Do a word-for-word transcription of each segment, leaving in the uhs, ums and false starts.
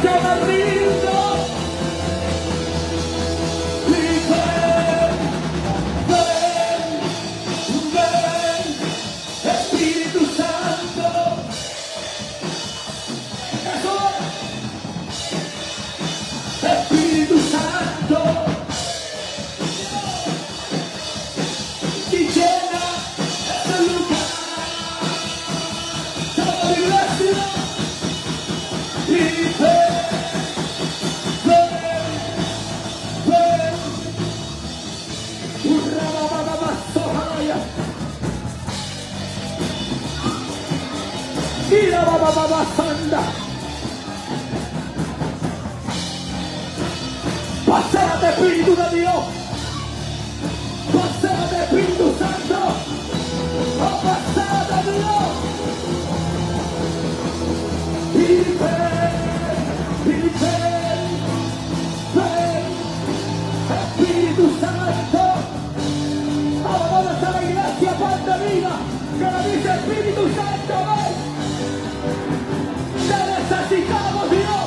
me rindo. Y ven, ven, ven, Espíritu Santo. Eso es. Espíritu Santo. Y llena este lugar. Toda la iglesia. Y ven, ven, ven. Urra, ba, ba, ba, ba, soja, Ira, ba, ba, ba, ba, sanda. Paséate, Espíritu de Dios. Paséate, Espíritu Santo. Oh, paséate, Dios. Y ven, y ven, ven, Espíritu Santo. Ahora vamos a la iglesia, parte vida, que nos dice Espíritu Santo, ven. Te necesitamos, Dios.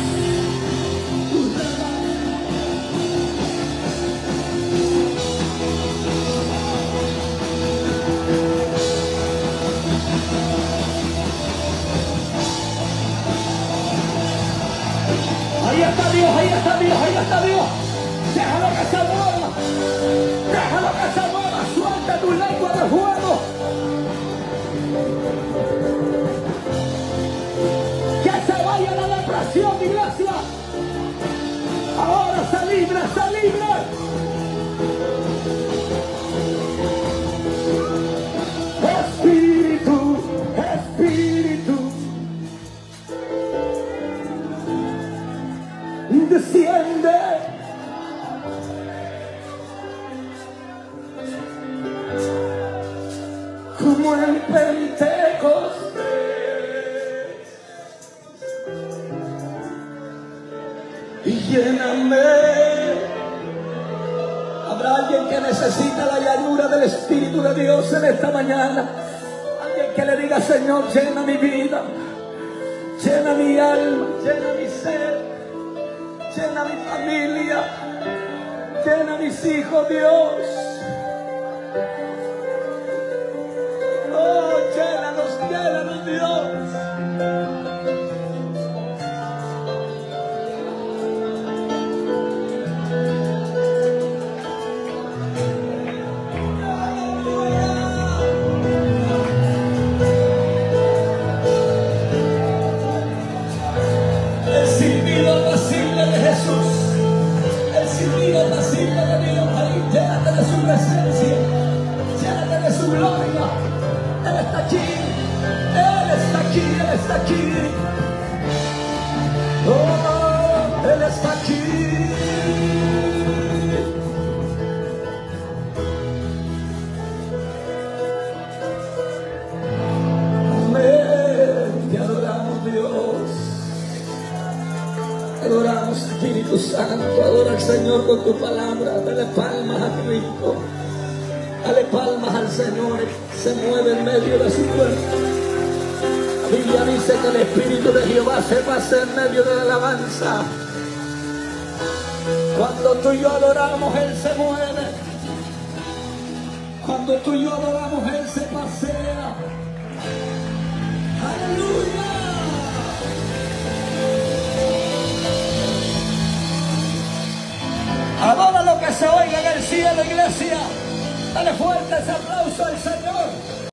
Ahí está Dios, ahí está Dios, ahí está Dios. Déjalo que se mueva. Déjalo que se mueva. Suelta tu lengua de fuego. Que se vaya la depresión, iglesia. Ahora está libre, está libre. Espíritu, Espíritu. Desciende. Como en Pentecostés. Y lléname. Habrá alguien que necesita la llanura del Espíritu de Dios en esta mañana. Alguien que le diga: Señor, llena mi vida, llena mi alma, llena mi ser, llena mi familia, llena mis hijos, Dios. Oh, llénanos, llénanos, Dios. El silbido apacible de Jesús. El silbido apacible de Dios. Ahí, llénate de su presencia. Llénate de su gloria. Él está aquí. Él está aquí. Él está aquí. Oh, Él está aquí. Amén. Te adoramos, Dios. Adoramos, Espíritu Santo. Adora al Señor con tu palabra. Dale palmas a Cristo. Dale palmas al Señor. Se mueve en medio de su cuerpo. La Biblia dice que el Espíritu de Jehová se pasa en medio de la alabanza. Cuando tú y yo adoramos, Él se mueve. Cuando tú y yo adoramos, Él se pasea. ¡Aleluya! Adora lo que se oiga en el cielo, iglesia. Dale fuerte ese aplauso al Señor.